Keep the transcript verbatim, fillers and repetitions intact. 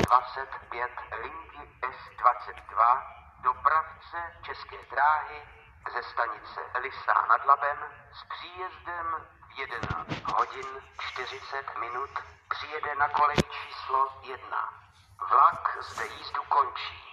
dvacet pět linky S dvacet dva, dopravce České dráhy ze stanice Lysá nad Labem s příjezdem v jedenáct hodin čtyřicet minut přijede na kolej číslo jedna. Vlak zde jízdu končí.